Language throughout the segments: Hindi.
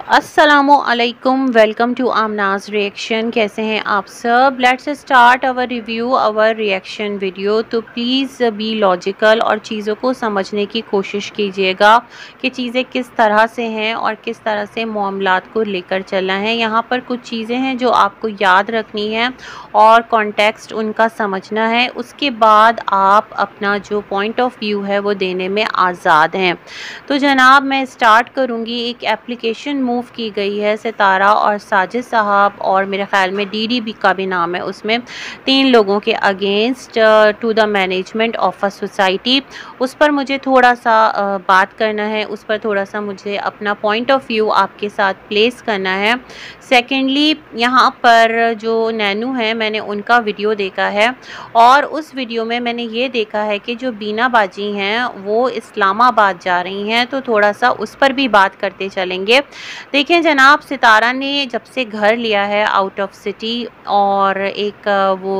अस्सलामुअलैकुम, वेलकम टू आमनाज रिएक्शन। कैसे हैं आप सब? Let's start our review, our reaction video. तो प्लीज़ बी लॉजिकल और चीज़ों को समझने की कोशिश कीजिएगा कि चीज़ें किस तरह से हैं और किस तरह से मामलात को लेकर चलना है। यहाँ पर कुछ चीज़ें हैं जो आपको याद रखनी है और कॉन्टेक्स्ट उनका समझना है। उसके बाद आप अपना जो पॉइंट ऑफ व्यू है वो देने में आज़ाद हैं। तो जनाब, मैं स्टार्ट करूँगी। एक एप्लीकेशन मूव की गई है सितारा और साजिद साहब और मेरे ख्याल में डीडीबी का भी नाम है उसमें, 3 लोगों के against to the management of a society. उस पर मुझे थोड़ा सा बात करना है, उस पर थोड़ा सा मुझे अपना पॉइंट ऑफ व्यू आपके साथ प्लेस करना है। सेकेंडली, यहाँ पर जो नैनू है मैंने उनका वीडियो देखा है और उस वीडियो में मैंने ये देखा है कि जो बीना बाजी हैं वो इस्लामाबाद जा रही हैं, तो थोड़ा सा उस पर भी बात करते चलेंगे। देखें जनाब, सितारा ने जब से घर लिया है आउट ऑफ सिटी और एक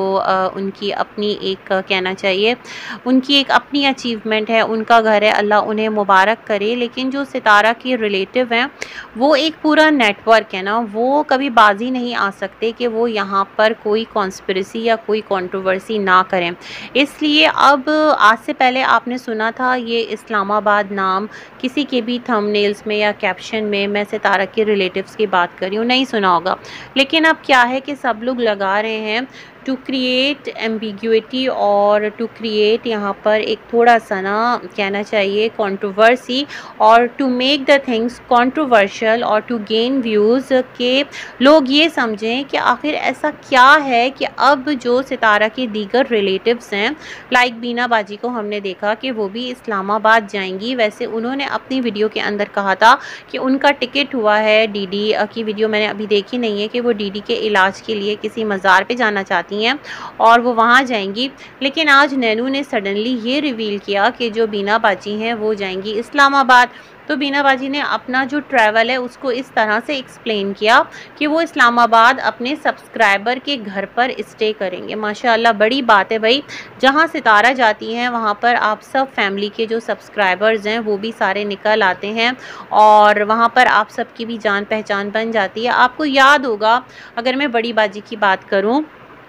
उनकी अपनी एक कहना चाहिए उनकी एक अपनी अचीवमेंट है, उनका घर है, अल्लाह उन्हें मुबारक करे। लेकिन जो सितारा के रिलेटिव हैं वो एक पूरा नेटवर्क है ना, वो कभी बाजी नहीं आ सकते कि वो यहाँ पर कोई कॉन्स्पिरेसी या कोई कंट्रोवर्सी ना करें। इसलिए अब आज से पहले आपने सुना था ये इस्लामाबाद नाम किसी के भी थंबनेल्स में या कैप्शन में, मैं सितारा के रिलेटिव्स की बात कर रही हूँ, नहीं सुना होगा। लेकिन अब क्या है कि सब लोग लगा रहे हैं टू क्रिएट एम्बिग्यूटी और टू क्रिएट यहाँ पर एक थोड़ा सा ना कहना चाहिए कंट्रोवर्सी और to make the things controversial और टू गेन व्यूज़ के लोग ये समझें कि आखिर ऐसा क्या है कि अब जो सितारा के दीगर रिलेटिव्स हैं, लाइक बीना बाजी को हमने देखा कि वो भी इस्लामाबाद जाएंगी। वैसे उन्होंने अपनी वीडियो के अंदर कहा था कि उनका टिकट हुआ है, डीडी की वीडियो मैंने अभी देखी नहीं है, कि वो डीडी के इलाज के लिए किसी मज़ार पे जाना चाहती हैं और वो वहाँ जाएंगी। लेकिन आज नैनू ने सडनली ये रिवील किया कि जो बीना बाजी हैं वो जाएंगी इस्लामाबाद। तो बीना बाजी ने अपना जो ट्रैवल है उसको इस तरह से एक्सप्लेन किया कि वो इस्लामाबाद अपने सब्सक्राइबर के घर पर स्टे करेंगे। माशाल्लाह, बड़ी बात है भाई। जहाँ सितारा जाती हैं वहाँ पर आप सब फैमिली के जो सब्सक्राइबर्स हैं वो भी सारे निकल आते हैं और वहाँ पर आप सबकी भी जान पहचान बन जाती है। आपको याद होगा, अगर मैं बड़ी बाजी की बात करूँ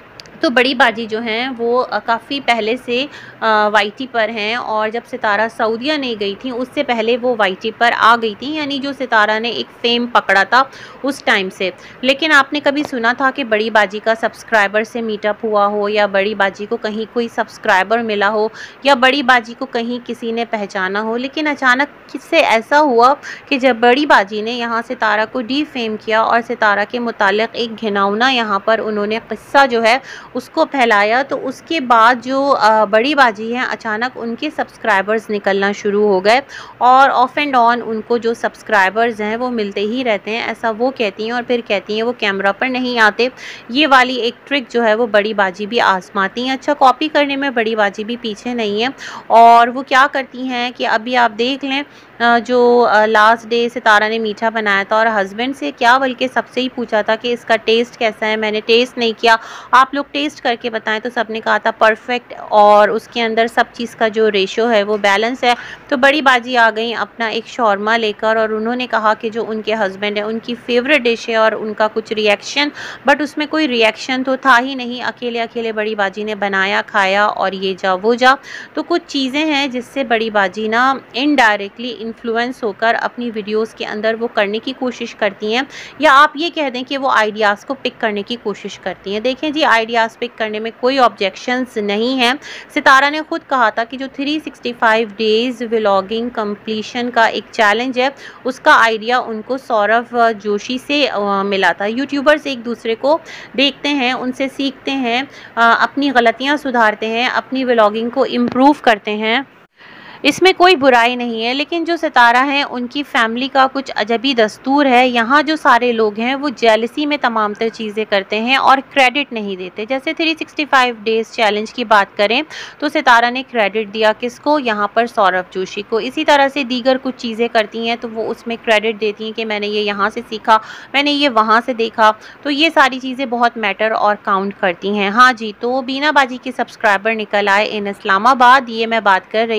तो बड़ी बाजी जो हैं वो काफ़ी पहले से वाईटी पर हैं और जब सितारा सऊदीया नहीं गई थी उससे पहले वो वाईटी पर आ गई थी, यानी जो सितारा ने एक फेम पकड़ा था उस टाइम से। लेकिन आपने कभी सुना था कि बड़ी बाजी का सब्सक्राइबर से मीटअप हुआ हो या बड़ी बाजी को कहीं कोई सब्सक्राइबर मिला हो या बड़ी बाजी को कहीं किसी ने पहचाना हो? लेकिन अचानक किससे ऐसा हुआ कि जब बड़ी बाजी ने यहाँ सितारा को डीफेम किया और सितारा के मुतालिक एक घिनौना यहाँ पर उन्होंने किस्सा जो है उसको फैलाया, तो उसके बाद जो बड़ी बाजी हैं अचानक उनके सब्सक्राइबर्स निकलना शुरू हो गए और ऑफ एंड ऑन उनको जो सब्सक्राइबर्स हैं वो मिलते ही रहते हैं, ऐसा वो कहती हैं। और फिर कहती हैं वो कैमरा पर नहीं आते। ये वाली एक ट्रिक जो है वो बड़ी बाजी भी आजमाती हैं। अच्छा, कॉपी करने में बड़ी बाजी भी पीछे नहीं है। और वो क्या करती हैं कि अभी आप देख लें, जो लास्ट डे सितारा ने मीठा बनाया था और हस्बैंड से क्या बल्कि सबसे ही पूछा था कि इसका टेस्ट कैसा है। मैंने टेस्ट नहीं किया, आप लोग टेस्ट करके बताएं। तो सबने कहा था परफेक्ट और उसके अंदर सब चीज़ का जो रेशो है वो बैलेंस है। तो बड़ी बाजी आ गई अपना एक शौरमा लेकर और उन्होंने कहा कि जो उनके हस्बैंड है उनकी फेवरेट डिश है और उनका कुछ रिएक्शन, बट उसमें कोई रिएक्शन तो था ही नहीं। अकेले अकेले बड़ी बाजी ने बनाया, खाया और ये जा वो जा। तो कुछ चीज़ें हैं जिससे बड़ी बाजी ना इनडायरेक्टली इन्फ्लुएंस होकर अपनी वीडियोस के अंदर वो करने की कोशिश करती हैं, या आप ये कह दें कि वो आइडियाज़ को पिक करने की कोशिश करती हैं। देखें जी, आइडियाज़ पिक करने में कोई ऑब्जेक्शंस नहीं है। सितारा ने खुद कहा था कि जो 365 डेज़ व्लॉगिंग कंप्लीशन का एक चैलेंज है उसका आइडिया उनको सौरभ जोशी से मिला था। यूट्यूबर्स एक दूसरे को देखते हैं, उनसे सीखते हैं, अपनी गलतियाँ सुधारते हैं, अपनी व्लॉगिंग को इम्प्रूव करते हैं, इसमें कोई बुराई नहीं है। लेकिन जो सितारा हैं उनकी फैमिली का कुछ अजबी दस्तूर है। यहाँ जो सारे लोग हैं वो जेलसी में तमाम तर चीज़ें करते हैं और क्रेडिट नहीं देते। जैसे 365 डेज़ चैलेंज की बात करें तो सितारा ने क्रेडिट दिया किसको? यहाँ पर सौरभ जोशी को। इसी तरह से दीगर कुछ चीज़ें करती हैं तो वो उसमें क्रेडिट देती हैं कि मैंने ये यहाँ से सीखा, मैंने ये वहाँ से देखा। तो ये सारी चीज़ें बहुत मैटर और काउंट करती हैं। हाँ जी, तो बीना बाजी के सब्सक्राइबर निकल आए इन इस्लामाबाद, ये मैं बात कर रही थी।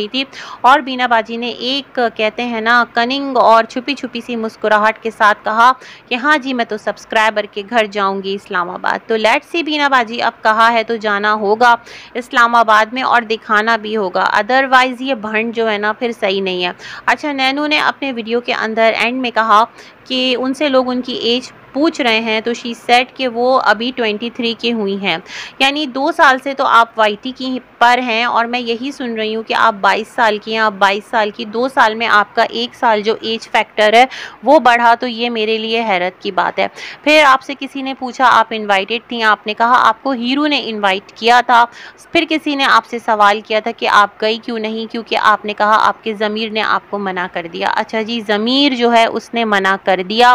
और बीना बाजी ने एक कहते हैं ना कनिंग और छुपी छुपी सी मुस्कुराहट के साथ कहा कि हाँ जी, मैं तो सब्सक्राइबर के घर जाऊंगी इस्लामाबाद। तो लेट्स सी बीना बाजी, अब कहा है तो जाना होगा इस्लामाबाद में और दिखाना भी होगा, अदरवाइज़ ये भंड जो है ना फिर सही नहीं है। अच्छा, नैनू ने अपने वीडियो के अंदर एंड में कहा कि उनसे लोग उनकी एज पूछ रहे हैं, तो शी सेड कि वो अभी 23 की हुई हैं, यानी 2 साल से तो आप वाईटी की पर हैं और मैं यही सुन रही हूँ कि आप 22 साल की हैं, आप 22 साल की, 2 साल में आपका 1 साल जो एज फैक्टर है वो बढ़ा, तो ये मेरे लिए हैरत की बात है। फिर आपसे किसी ने पूछा आप इनवाइटेड थी, आपने कहा आपको हीरू ने इनवाइट किया था। फिर किसी ने आपसे सवाल किया था कि आप गई क्यों नहीं, क्योंकि आपने कहा आपके ज़मीर ने आपको मना कर दिया। अच्छा जी, ज़मीर जो है उसने मना कर दिया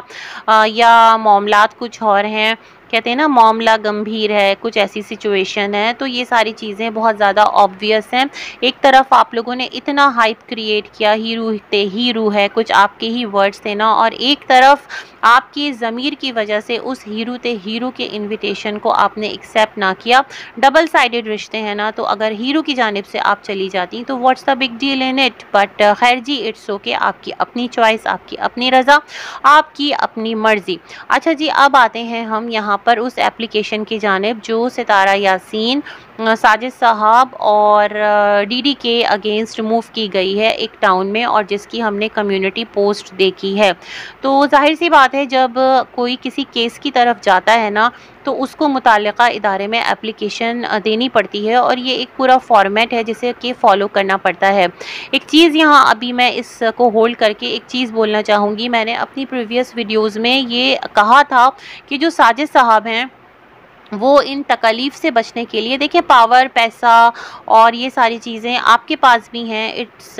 या मामलात कुछ और हैं, कहते हैं ना मामला गंभीर है, कुछ ऐसी सिचुएशन है, तो ये सारी चीज़ें बहुत ज़्यादा ऑब्वियस हैं। एक तरफ आप लोगों ने इतना हाइप क्रिएट किया, हीरू है, कुछ आपके ही वर्ड्स थे ना, और एक तरफ आपकी ज़मीर की वजह से उस हीरू के इनविटेशन को आपने एक्सेप्ट ना किया। डबल साइडेड रिश्ते हैं ना, तो अगर हीरू की जानिब से आप चली जाती तो what's the big deal in it, but खैर जी, इट्स ओके, आपकी अपनी चॉइस, आपकी अपनी रज़ा, आपकी अपनी मर्ज़ी। अच्छा जी, अब आते हैं हम यहाँ पर उस एप्लीकेशन की जानिब जो सितारा यासीन, साजिद साहब और डीडी के अगेंस्ट मूव की गई है एक टाउन में, और जिसकी हमने कम्युनिटी पोस्ट देखी है। तो जाहिर सी बात है, जब कोई किसी केस की तरफ जाता है ना, तो उसको मुताल्लिक़ा इदारे में एप्लीकेशन देनी पड़ती है, और ये एक पूरा फॉर्मेट है जिसे कि फ़ॉलो करना पड़ता है। एक चीज़ यहाँ अभी मैं इसको होल्ड करके एक चीज़ बोलना चाहूँगी, मैंने अपनी प्रीवियस वीडियोज़ में ये कहा था कि जो साजिद साहब हैं वो इन तकलीफ़ से बचने के लिए, देखिए पावर, पैसा और ये सारी चीज़ें आपके पास भी हैं, इट्स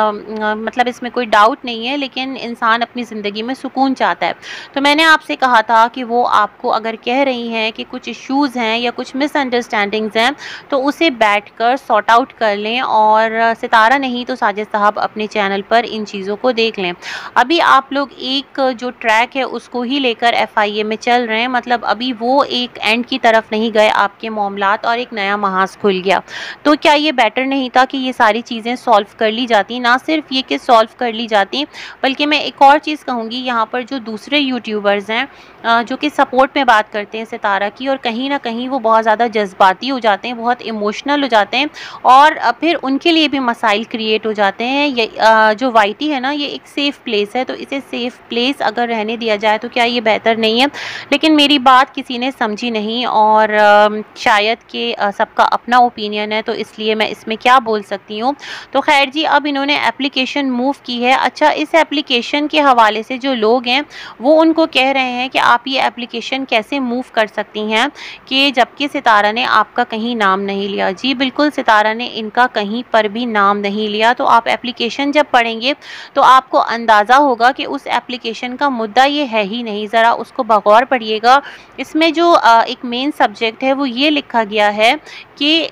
मतलब इसमें कोई डाउट नहीं है, लेकिन इंसान अपनी ज़िंदगी में सुकून चाहता है। तो मैंने आपसे कहा था कि वो आपको अगर कह रही हैं कि कुछ इश्यूज़ हैं या कुछ मिसअंडरस्टैंडिंग्स हैं, तो उसे बैठकर सॉर्ट आउट कर लें, और सितारा नहीं तो साजिद साहब अपने चैनल पर इन चीज़ों को देख लें। अभी आप लोग एक जो ट्रैक है उसको ही लेकर FIA में चल रहे हैं, मतलब अभी वो एक एंड की तरफ नहीं गए आपके मामलात, और एक नया महाज खुल गया। तो क्या ये बेटर नहीं था कि ये सारी चीज़ें सॉल्व कर ली जाती, ना सिर्फ ये कि सॉल्व कर ली जाती, बल्कि मैं एक और चीज़ कहूँगी, यहाँ पर जो दूसरे यूट्यूबर्स हैं जो कि सपोर्ट में बात करते हैं सितारा की, और कहीं ना कहीं वो बहुत ज़्यादा जज्बाती हो जाते हैं, बहुत इमोशनल हो जाते हैं, और फिर उनके लिए भी मसाइल क्रिएट हो जाते हैं। ये जो वाईटी है ना, ये एक सेफ़ प्लेस है, तो इसे सेफ़ प्लेस अगर रहने दिया जाए तो क्या ये बेहतर नहीं है? लेकिन मेरी बात किसी ने समझी नहीं, और शायद कि सबका अपना ओपिनियन है, तो इसलिए मैं इसमें क्या बोल सकती हूँ। तो खैर जी, अब इन्होंने एप्लीकेशन मूव की है। अच्छा, इस एप्लीकेशन के हवाले से जो लोग हैं वो उनको कह रहे हैं कि आप ये एप्लीकेशन कैसे मूव कर सकती हैं, कि जबकि सितारा ने आपका कहीं नाम नहीं लिया। जी बिल्कुल, सितारा ने इनका कहीं पर भी नाम नहीं लिया। तो आप एप्लीकेशन जब पढ़ेंगे तो आपको अंदाज़ा होगा कि उस एप्लीकेशन का मुद्दा ये है ही नहीं, ज़रा उसको बगौर पढ़िएगा। इसमें जो एक मेन सब्जेक्ट है वो ये लिखा गया है कि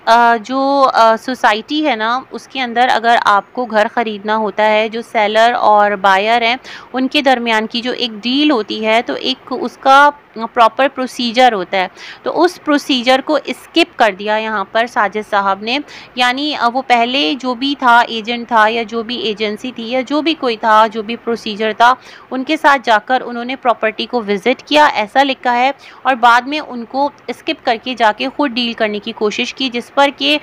जो सोसाइटी है ना, उसके अंदर अगर आपको घर ख़रीदना होता है, जो सेलर और बायर हैं उनके दरमियान की जो एक डील होती है, तो एक उसका प्रॉपर प्रोसीजर होता है। तो उस प्रोसीजर को स्किप कर दिया यहाँ पर साजिद साहब ने, यानी वो पहले जो भी था, एजेंट था या जो भी एजेंसी थी या जो भी कोई था, जो भी प्रोसीजर था, उनके साथ जाकर उन्होंने प्रॉपर्टी को विज़िट किया, ऐसा लिखा है, और बाद में उनको स्किप करके जाके ख़ुद डील करने की कोशिश की, जिस पर कि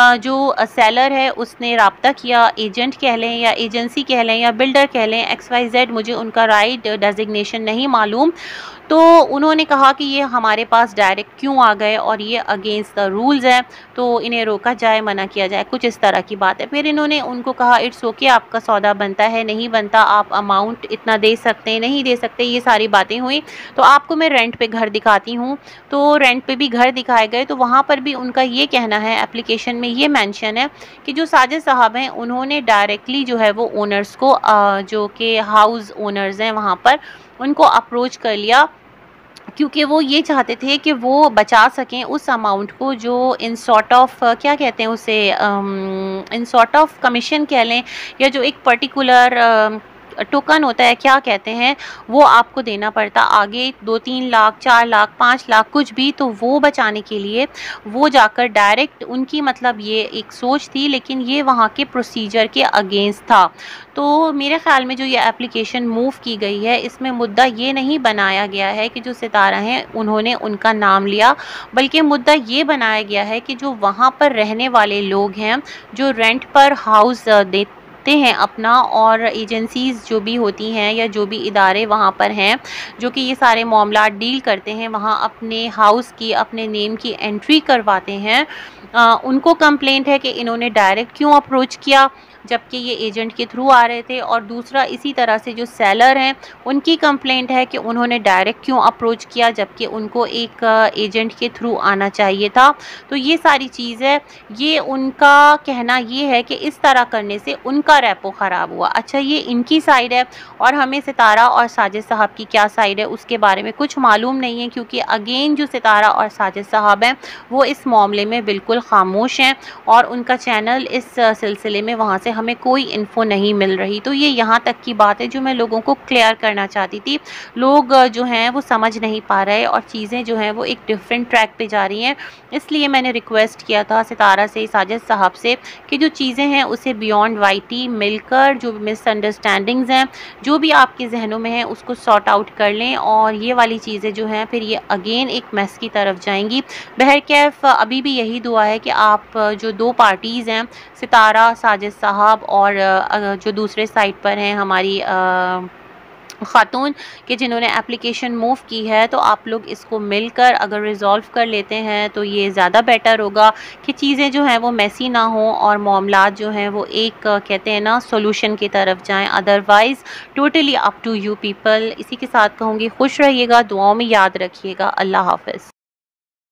जो सेलर है उसने राब्ता किया, एजेंट कह लें या एजेंसी कह लें या बिल्डर कह लें, XYZ, मुझे उनका राइट डेजिग्नेशन नहीं मालूम। तो उन्होंने कहा कि ये हमारे पास डायरेक्ट क्यों आ गए और ये अगेंस्ट द रूल्स है, तो इन्हें रोका जाए, मना किया जाए, कुछ इस तरह की बात है। फिर इन्होंने उनको कहा इट्स ओके, आपका सौदा बनता है, नहीं बनता, आप अमाउंट इतना दे सकते हैं, नहीं दे सकते, ये सारी बातें हुई। तो आपको मैं रेंट पे घर दिखाती हूँ, तो रेंट पे भी घर दिखाए गए, तो वहाँ पर भी उनका ये कहना है, एप्लीकेशन में ये मेंशन है कि जो साजिद साहब हैं उन्होंने डायरेक्टली जो है वो ओनर्स को, जो कि हाउस ओनर्स हैं वहाँ पर, उनको अप्रोच कर लिया, क्योंकि वो ये चाहते थे कि वो बचा सकें उस अमाउंट को, जो इन सॉर्ट ऑफ क्या कहते हैं उसे, इन सॉर्ट ऑफ कमीशन कह लें, या जो एक पर्टिकुलर टोकन होता है, क्या कहते हैं, वो आपको देना पड़ता। आगे 2-3 लाख, 4 लाख, 5 लाख कुछ भी, तो वो बचाने के लिए वो जाकर डायरेक्ट, उनकी मतलब ये एक सोच थी, लेकिन ये वहाँ के प्रोसीजर के अगेंस्ट था। तो मेरे ख़्याल में जो ये एप्लीकेशन मूव की गई है, इसमें मुद्दा ये नहीं बनाया गया है कि जो सितारा हैं उन्होंने उनका नाम लिया, बल्कि मुद्दा ये बनाया गया है कि जो वहाँ पर रहने वाले लोग हैं, जो रेंट पर हाउस देते हैं अपना, और एजेंसीज़ जो भी होती हैं या जो भी इदारे वहाँ पर हैं जो कि ये सारे मामलात डील करते हैं, वहाँ अपने हाउस की, अपने नेम की एंट्री करवाते हैं, उनको कंप्लेंट है कि इन्होंने डायरेक्ट क्यों अप्रोच किया जबकि ये एजेंट के थ्रू आ रहे थे। और दूसरा, इसी तरह से जो सेलर हैं उनकी कंप्लेंट है कि उन्होंने डायरेक्ट क्यों अप्रोच किया जबकि उनको एक एजेंट के थ्रू आना चाहिए था। तो ये सारी चीज़ है, ये उनका कहना ये है कि इस तरह करने से उनका रेपो ख़राब हुआ। अच्छा, ये इनकी साइड है, और हमें सितारा और साजिद साहब की क्या साइड है उसके बारे में कुछ मालूम नहीं है, क्योंकि अगेन जो सितारा और साजिद साहब हैं वो इस मामले में बिल्कुल खामोश हैं, और उनका चैनल इस सिलसिले में वहाँ से हमें कोई इन्फो नहीं मिल रही। तो ये यहाँ तक की बात है जो मैं लोगों को क्लियर करना चाहती थी। लोग जो हैं वो समझ नहीं पा रहे, और चीज़ें जो हैं वो एक डिफरेंट ट्रैक पे जा रही हैं। इसलिए मैंने रिक्वेस्ट किया था सितारा से, साजिद साहब से, कि जो चीज़ें हैं उसे बियॉन्ड वाईटी मिलकर, जो मिसअंडरस्टैंडिंग्स हैं, जो भी आपके जहनों में है, उसको सॉर्ट आउट कर लें, और ये वाली चीज़ें जो हैं फिर ये अगेन एक मैस की तरफ जाएंगी। बहरकैफ अभी भी यही दुआ है कि आप जो दो पार्टीज़ हैं, सितारा, साजिद साहब, और जो दूसरे साइड पर हैं हमारी खातून, कि जिन्होंने एप्लीकेशन मूव की है, तो आप लोग इसको मिलकर अगर रिज़ॉल्व कर लेते हैं तो ये ज़्यादा बेटर होगा कि चीज़ें जो हैं वो मैसी ना हों, और मामलात जो हैं वो एक कहते हैं ना सॉल्यूशन की तरफ जाएं। Otherwise totally up to you people. इसी के साथ कहूँगी खुश रहिएगा, दुआओं में याद रखिएगा। अल्लाह हाफ़िज़।